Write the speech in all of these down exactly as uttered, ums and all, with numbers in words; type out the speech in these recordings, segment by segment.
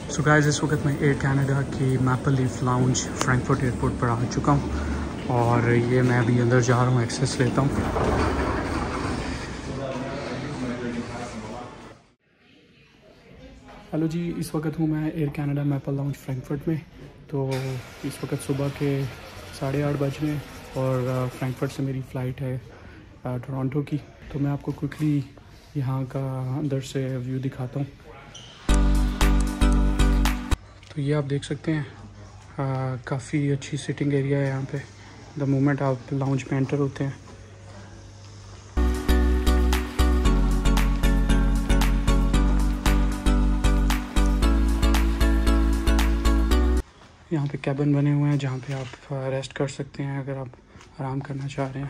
So guys, इस वक्त मैं एयर कनाडा की Maple Leaf lounge Frankfurt airport पर आ चुका हूँ और ये मैं अभी अंदर जा रहा हूँ, एक्सेस लेता हूँ। हेलो जी, इस वक्त हूँ मैं Air Canada Maple lounge Frankfurt में। तो इस वक्त सुबह के साढ़े आठ बज रहे हैं और फ्रैंकफर्ट से मेरी फ़्लाइट है टोरंटो की। तो मैं आपको क्विकली यहाँ का अंदर से व्यू दिखाता हूँ। तो ये आप देख सकते हैं, काफ़ी अच्छी सिटिंग एरिया है यहाँ पे द मोमेंट आप लाउंज में एंटर होते हैं। यहाँ पे कैबिन बने हुए हैं जहाँ पे आप रेस्ट कर सकते हैं अगर आप आराम करना चाह रहे हैं।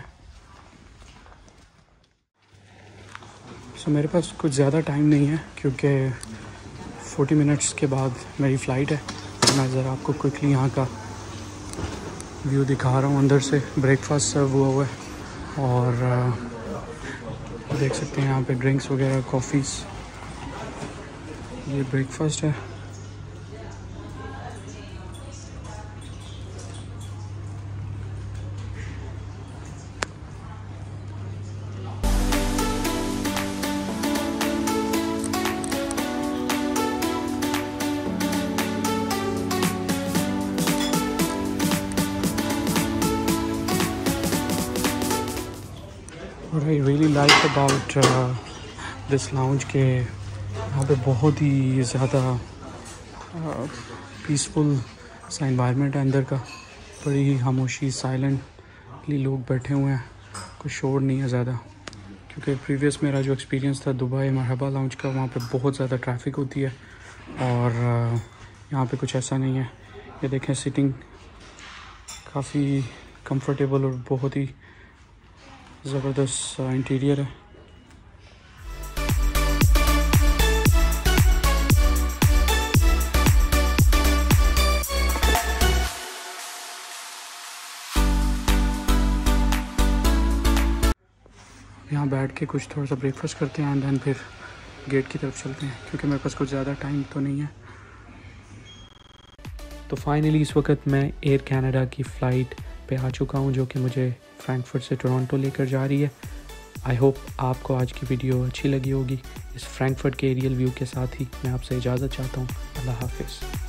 सो मेरे पास कुछ ज़्यादा टाइम नहीं है क्योंकि चालीस मिनट्स के बाद मेरी फ़्लाइट है। मैं ज़रा आपको क्विकली यहाँ का व्यू दिखा रहा हूँ। अंदर से ब्रेकफास्ट सर्व हुआ हुआ है और आ, देख सकते हैं यहाँ पे ड्रिंक्स वगैरह, कॉफ़ीज़। ये ब्रेकफास्ट है। What I really like about this lounge के यहाँ पे बहुत ही ज़्यादा पीसफुल सा एनवायरनमेंट है अंदर का। बड़ी ही खामोशी, साइलेंटली लोग बैठे हुए हैं, कुछ शोर नहीं है ज़्यादा। क्योंकि प्रीवियस मेरा जो एक्सपीरियंस था दुबई मरहबा लाउंज का, वहाँ पे बहुत ज़्यादा ट्रैफिक होती है और यहाँ पे कुछ ऐसा नहीं है। ये देखें, सिटिंग काफ़ी कंफर्टेबल और बहुत ही ज़बरदस्त इंटीरियर है। यहाँ बैठ के कुछ थोड़ा सा ब्रेकफास्ट करते हैं एंड देन फिर गेट की तरफ चलते हैं क्योंकि मेरे पास कुछ ज़्यादा टाइम तो नहीं है। तो फाइनली इस वक्त मैं एयर कनाडा की फ़्लाइट पे आ चुका हूँ जो कि मुझे फ्रैंकफर्ट से टोरंटो लेकर जा रही है। आई होप आपको आज की वीडियो अच्छी लगी होगी। इस फ्रैंकफर्ट के एरियल व्यू के साथ ही मैं आपसे इजाज़त चाहता हूँ। अल्लाह हाफिज़।